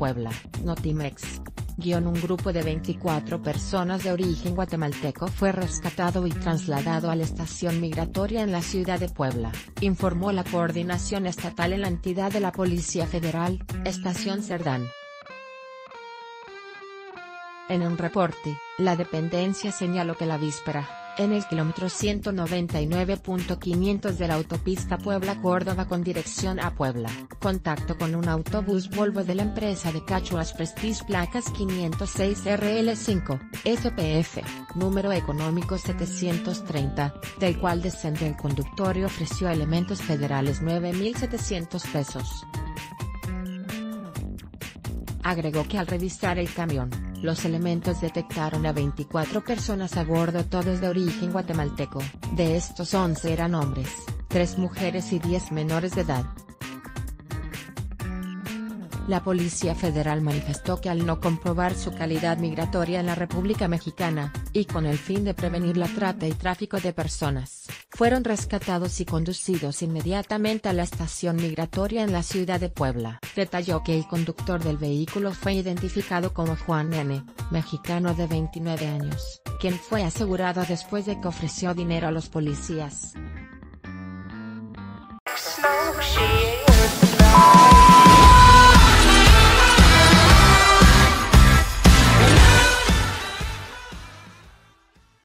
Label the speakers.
Speaker 1: Puebla, Notimex. Un grupo de 24 personas de origen guatemalteco fue rescatado y trasladado a la estación migratoria en la ciudad de Puebla, informó la coordinación estatal en la entidad de la Policía Federal, Estación Cerdán. En un reporte, la dependencia señaló que la víspera, en el kilómetro 199.500 de la autopista Puebla-Córdoba con dirección a Puebla, contacto con un autobús Volvo de la empresa de Cachuas Prestige placas 506RL5, SPF, número económico 730, del cual descendió el conductor y ofreció elementos federales 9.700 pesos. Agregó que al revisar el camión, los elementos detectaron a 24 personas a bordo, todos de origen guatemalteco. De estos 11 eran hombres, 3 mujeres y 10 menores de edad. La Policía Federal manifestó que al no comprobar su calidad migratoria en la República Mexicana, y con el fin de prevenir la trata y tráfico de personas, fueron rescatados y conducidos inmediatamente a la estación migratoria en la ciudad de Puebla. Detalló que el conductor del vehículo fue identificado como Juan N., mexicano de 29 años, quien fue asegurado después de que ofreció dinero a los policías.